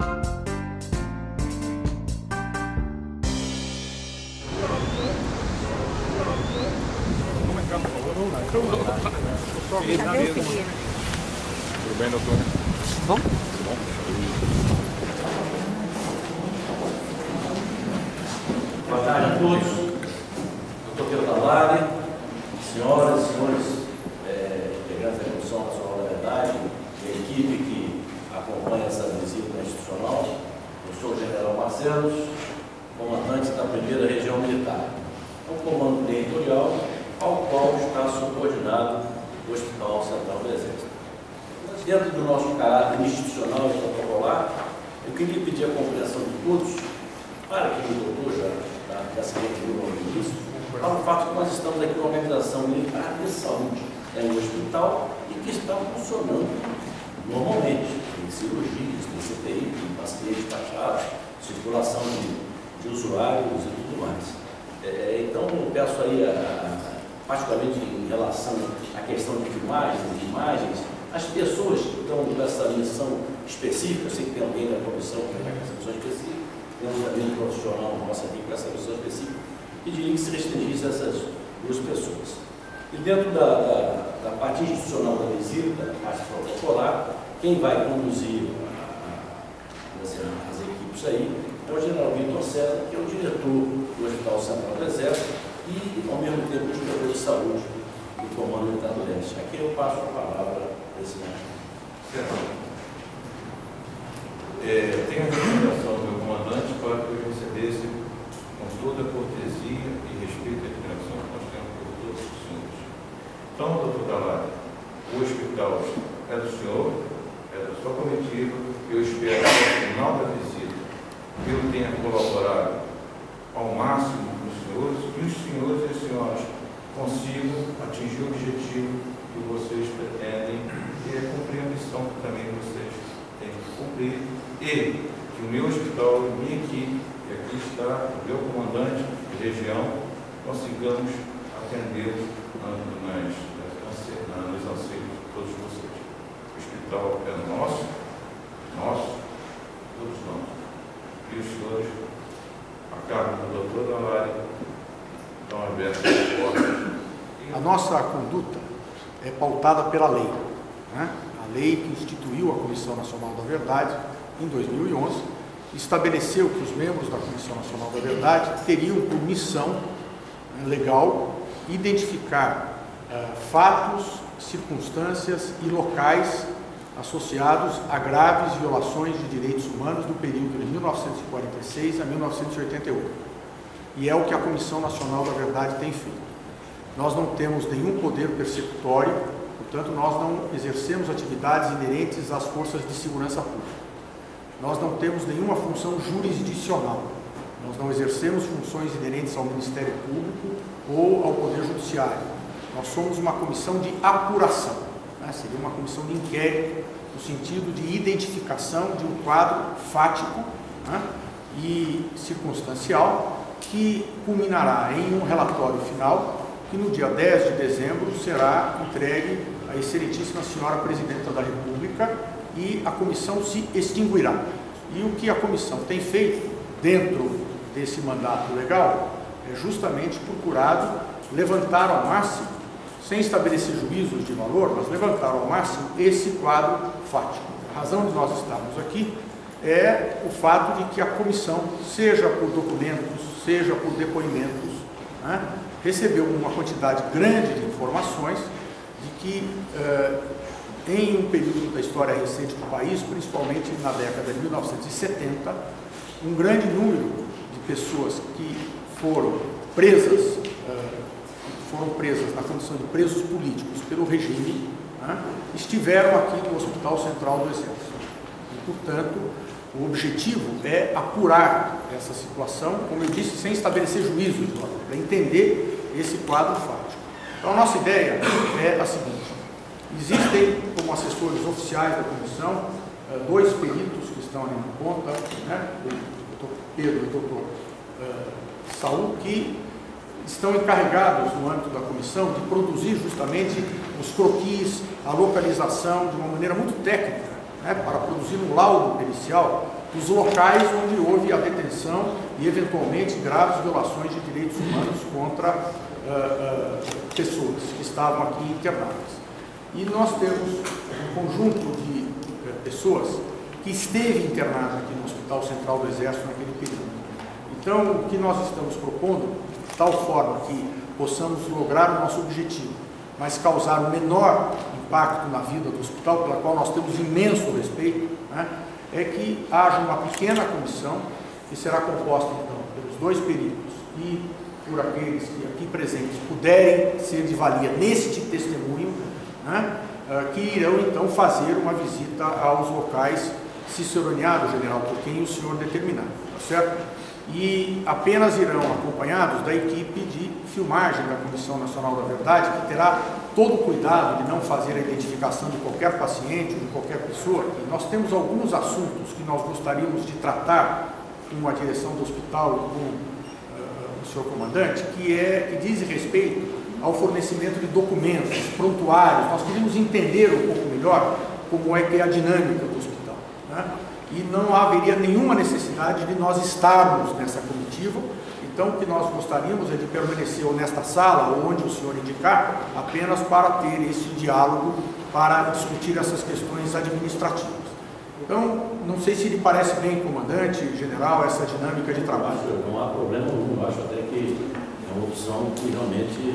Tudo bem, doutor? Bom? Tudo bom? Boa tarde a todos. Doutor Pedro Tavares, senhoras e senhores integrantes da Comissão Nacional da Verdade e a equipe que acompanha essa visita institucional. Eu sou o General Marcelos, comandante da 1ª Região Militar. É um comando territorial ao qual está subordinado o Hospital Central do Exército. Mas, dentro do nosso caráter institucional e protocolar, eu queria pedir a compreensão de todos, para que o doutor já se referiu ao início, ao fato que nós estamos aqui numa organização militar de saúde, é um hospital e que está funcionando normalmente. Tem cirurgias, tem CTI, tem pacientes taxados, circulação de usuários e tudo mais. Então, eu peço aí, particularmente em relação à questão de imagens, as pessoas que estão com essa missão específica, eu sei que tem alguém da comissão que tem essa missão específica, temos também um profissional nosso aqui com essa missão específica, pediria que se restringisse a essas 2 pessoas. E dentro da parte institucional da visita, da parte protocolar, quem vai conduzir as equipes aí é o General Vitor César, que é o diretor do Hospital Central do Exército e, ao mesmo tempo, o diretor de saúde do Comando Militar do Leste. Aqui eu passo a palavra para esse médico. Tenho a recomendação do meu comandante para que eu recebesse com toda a cortesia e respeito à admiração que nós temos por todos os senhores. Então, doutor Tavares, o hospital é do senhor, é da sua comitiva, eu espero que ao final da visita eu tenha colaborado ao máximo com os senhores e os senhores e as senhoras consigam atingir o objetivo que vocês pretendem e a cumprir a missão que também vocês têm que cumprir e que o meu hospital e minha equipe, e aqui está o meu comandante de região, consigamos atender nos anseios de todos vocês. O hospital é nosso, todos nós. E os senhores, a cargo do doutor Tavares, estão abertos as portas. A nossa conduta é pautada pela lei, né? A lei que instituiu a Comissão Nacional da Verdade em 2011 estabeleceu que os membros da Comissão Nacional da Verdade teriam por missão legal identificar fatos, circunstâncias e locais associados a graves violações de direitos humanos do período de 1946 a 1988. E é o que a Comissão Nacional da Verdade tem feito. Nós não temos nenhum poder persecutório, portanto, nós não exercemos atividades inerentes às forças de segurança pública. Nós não temos nenhuma função jurisdicional. Nós não exercemos funções inerentes ao Ministério Público ou ao Poder Judiciário. Nós somos uma comissão de apuração, né? Seria uma comissão de inquérito, no sentido de identificação de um quadro fático, né, e circunstancial, que culminará em um relatório final, que no dia 10 de dezembro será entregue à excelentíssima senhora Presidenta da República e a comissão se extinguirá. E o que a comissão tem feito dentro desse mandato legal é justamente procurado levantar ao máximo, sem estabelecer juízos de valor, mas levantar ao máximo esse quadro fático. A razão de nós estarmos aqui é o fato de que a comissão, seja por documentos, seja por depoimentos, né, recebeu uma quantidade grande de informações de que em um período da história recente do país, principalmente na década de 1970, um grande número de pessoas que foram presas na condição de presos políticos pelo regime, né, estiveram aqui no Hospital Central do Exército. E, portanto, o objetivo é apurar essa situação, como eu disse, sem estabelecer juízo de valor, para entender esse quadro fático. Então, a nossa ideia é a seguinte: existem, como assessores oficiais da comissão, 2 peritos que estão ali na ponta, né, o doutor Pedro e o doutor Saul, que estão encarregados, no âmbito da comissão, de produzir justamente os croquis, a localização, de uma maneira muito técnica, né, para produzir um laudo pericial dos locais onde houve a detenção e, eventualmente, graves violações de direitos humanos contra pessoas que estavam aqui internadas. E nós temos um conjunto de pessoas que esteve internada aqui no Hospital Central do Exército naquele período. Então, o que nós estamos propondo, de tal forma que possamos lograr o nosso objetivo, mas causar o menor impacto na vida do hospital, pela qual nós temos imenso respeito, né, é que haja uma pequena comissão que será composta, então, pelos dois peritos e por aqueles que aqui presentes puderem ser de valia neste testemunho, né, que irão, então, fazer uma visita aos locais ciceroneados, general, por quem o senhor determinar, tá certo? E apenas irão acompanhados da equipe de filmagem da Comissão Nacional da Verdade, que terá todo o cuidado de não fazer a identificação de qualquer paciente ou de qualquer pessoa. E nós temos alguns assuntos que nós gostaríamos de tratar com a direção do hospital e com o senhor comandante, que diz respeito ao fornecimento de documentos, prontuários. Nós queremos entender um pouco melhor como é que é a dinâmica do hospital, né? E não haveria nenhuma necessidade de nós estarmos nessa comitiva. Então, o que nós gostaríamos é de permanecer ou nesta sala, ou onde o senhor indicar, apenas para ter esse diálogo, para discutir essas questões administrativas. Então, não sei se lhe parece bem, comandante, general, essa dinâmica de trabalho. Não há problema algum, eu acho até que é uma opção que realmente,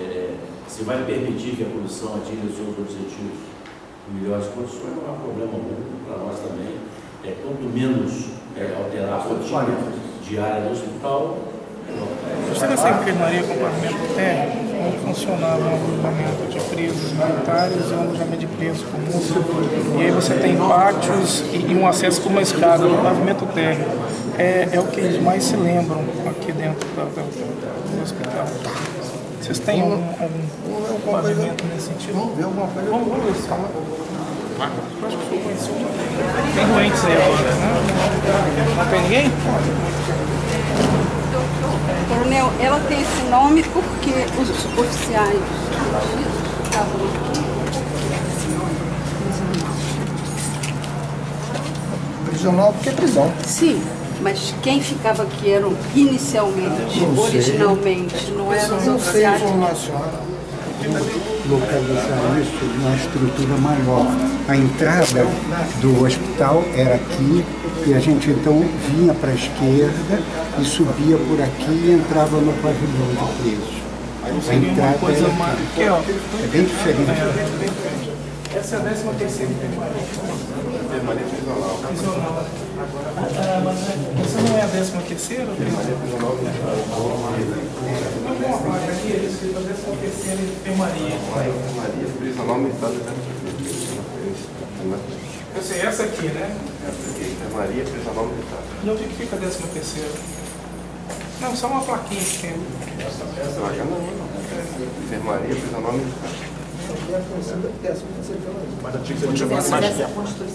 se vai permitir que a comissão atinja os seus objetivos em melhores condições, não há problema algum para nós também. Quanto menos alterar a rotina diária do hospital, Você nessa enfermaria com pavimento térreo, onde funcionava um agrupamento de presos militares e um alojamento de presos comuns, e aí você tem pátios e um acesso por uma escada no pavimento térreo. É o que eles mais se lembram aqui dentro do hospital. Vocês têm algum pavimento nesse sentido? Vamos ver alguma coisa. Vamos ver se eu acho que foi conhecido. Tem doentes aí agora, né? Não tem ninguém? Coronel, ela tem esse nome porque os oficiais estavam aqui. Prisional porque é prisão. Sim, mas quem ficava aqui eram inicialmente, originalmente, não eram os oficiais. Localizar isso numa estrutura maior. A entrada do hospital era aqui e a gente então vinha para a esquerda e subia por aqui e entrava no pavilhão de presos. A entrada coisa era mais... aqui. Aqui, ó. É bem diferente. Essa é a 13ª enfermaria prisional. Mas essa não é a 13ª? Não, não, aqui é escrito a 13ª enfermaria. Enfermaria prisional militar do Assim, essa aqui, né? Essa aqui, enfermaria prisional militar. E onde que fica a 13ª? Não, só uma plaquinha que tem. Essa placa não. Enfermaria prisional militar. Mas a tinha que continuar mais tempo.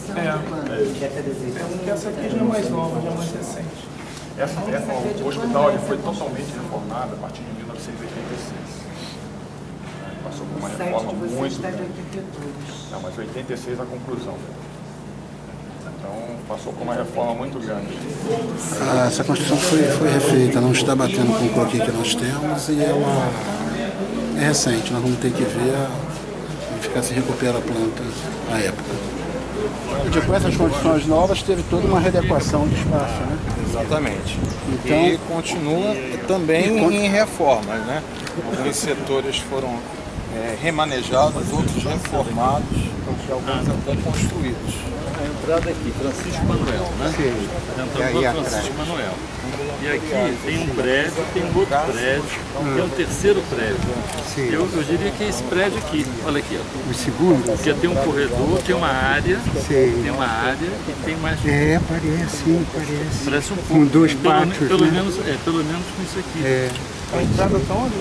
Porque essa aqui já é mais nova, já é mais recente. O hospital ele foi totalmente reformado a partir de 1986. Passou por uma reforma muito grande. Não, mas 86 é a conclusão. Então passou por uma reforma muito grande. Essa construção foi refeita, não está batendo com o croquis que nós temos e ela é recente, nós vamos ter que ver verificar se recupera a planta à época. E com essas condições novas teve toda uma readequação de espaço, né? Exatamente. Então, e continua também em reformas, né? Alguns setores foram remanejados, outros reformados, e alguns até construídos. a entrada aqui, Francisco Manuel, né? Sim. Entrando para Francisco Manuel. E aqui tem um prédio, tem um outro prédio, que é um terceiro prédio. Sim. Eu diria que é esse prédio aqui, olha aqui, ó. O segundo? Porque tem um corredor, tem uma área, Sim. tem uma área e tem mais. Parece, sim, parece. Parece um pouco. Com dois pelo pátios, pelo né? menos, pelo menos com isso aqui. A entrada está onde?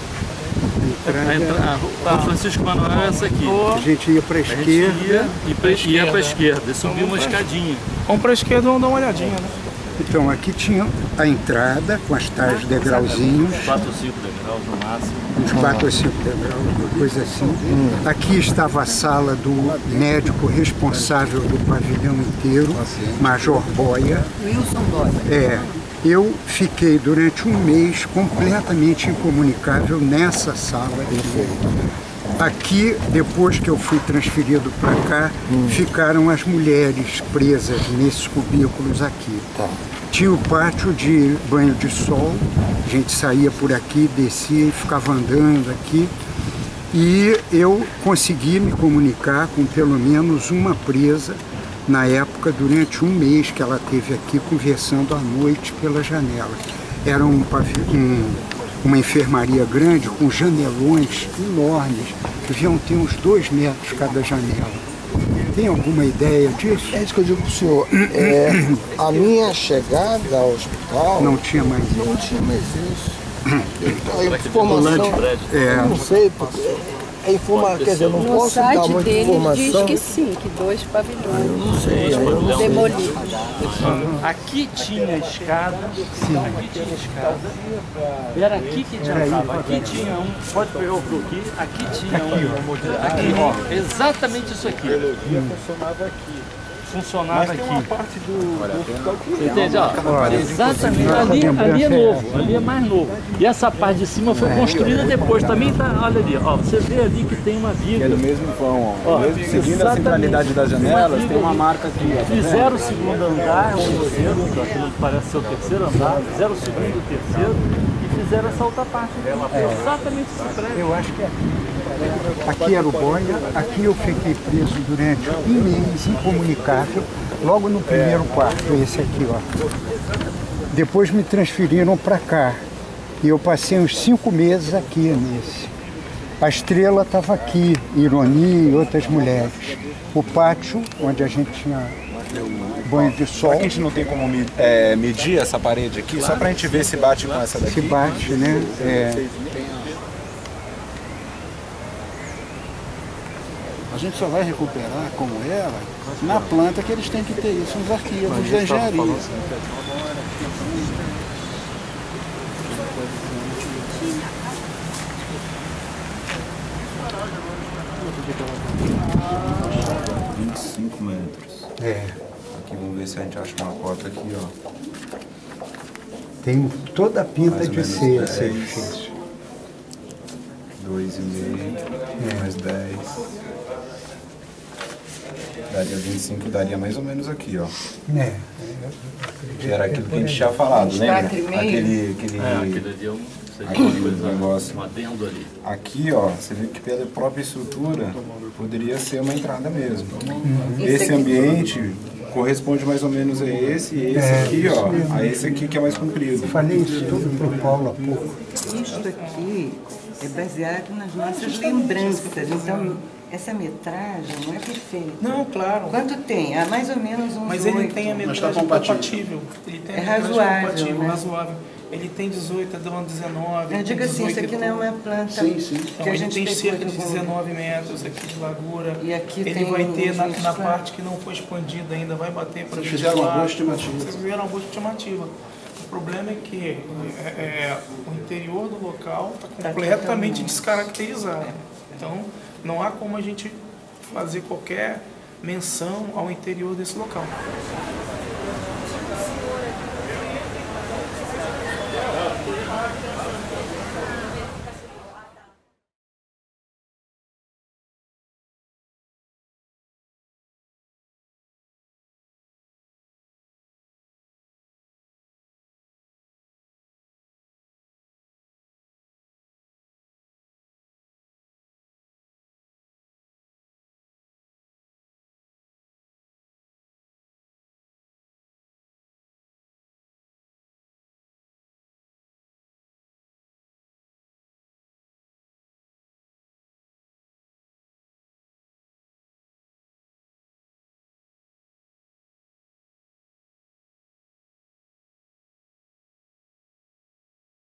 A Francisco Manuel é essa aqui. A gente ia para a A gente esquerda. ia para a esquerda e subia uma escadinha. Vamos para a esquerda e vamos dar uma olhadinha, né? Então, aqui tinha a entrada com as tais degrauzinhos. 4 ou 5 degraus no máximo. Uns 4 ou 5 degraus, uma coisa assim. Aqui estava a sala do médico responsável do pavilhão inteiro, Major Boia. Wilson Boia. É. Eu fiquei durante um mês completamente incomunicável nessa sala aqui. Aqui, depois que eu fui transferido para cá, ficaram as mulheres presas nesses cubículos aqui. Tinha o pátio de banho de sol, a gente saía por aqui, descia e ficava andando aqui. E eu consegui me comunicar com pelo menos uma presa na época, durante um mês que ela esteve aqui conversando à noite pela janela. Era uma enfermaria grande com janelões enormes, que deviam ter uns 2 metros cada janela. Tem alguma ideia disso? É isso que eu digo para o senhor. A minha chegada ao hospital... Não tinha mais isso. Não tinha mais isso. A informação... Não sei, porque... quer dizer, eu não posso dar muita informação. No site dele diz que sim, que 2 pavilhões. Eu não sei, eu não sei. Demolidos. Aqui tinha escada. Sim. Aqui tinha escada. Era aqui que entrava. Aqui tinha um. Pode pegar o aqui. Aqui tinha aqui, ó. Exatamente isso aqui. Funcionava aqui. Funcionava aqui. Tem uma parte do hospital que entende? Exatamente. Ali é novo, ali é mais novo. E essa parte de cima foi construída depois. Também tá, olha ali, ó. Você vê ali que tem uma viga. É do mesmo vão, ó. Seguindo a centralidade das janelas, tem uma marca aqui. Ó. Fizeram o segundo andar, o terceiro, aquilo parece ser o terceiro andar, fizeram o segundo e o terceiro e fizeram essa outra parte. Exatamente esse prédio. Eu acho que é aqui. Aqui era o Boia, aqui eu fiquei preso durante um mês, incomunicável, logo no primeiro quarto, esse aqui, ó. Depois me transferiram para cá e eu passei uns 5 meses aqui nesse. A Estrela estava aqui, Ironi e outras mulheres. O pátio, onde a gente tinha banho de sol. Será que a gente não tem como medir essa parede aqui, só para a gente ver se bate com essa daqui? Se bate, né? A gente só vai recuperar como era na planta que eles têm que ter isso nos arquivos da engenharia. 25 metros. Aqui, vamos ver se a gente acha uma cota aqui, ó. Tem toda a pinta de ser esse edifício. 2,5, mais 10. Daria 25, daria mais ou menos aqui, ó. Que era aquilo que a gente tinha falado, lembra? Aquele negócio. Aqui, ó, você vê que pela própria estrutura poderia ser uma entrada mesmo. Esse ambiente corresponde mais ou menos a esse, e esse aqui, ó, a esse aqui que é mais comprido. Falei isso tudo pro Paulo há pouco. Isto aqui é baseado nas nossas lembranças, então essa metragem não é perfeita. Não, claro. Quanto tem? Há mais ou menos uns 8. Mas ele tem a metragem compatível. Ele tem a razoável, compatível, né? razoável. Ele tem 18, dá 19. Eu digo assim, isso aqui não é uma planta. Sim. Então, ele tem cerca de 19 metros aqui de largura. E aqui ele tem vai ter na parte que não foi expandida ainda, vai bater para 24. Vocês fizeram uma boa estimativa. Vocês fizeram uma boa estimativa. O problema é que o interior do local está completamente descaracterizado. Então, não há como a gente fazer qualquer menção ao interior desse local.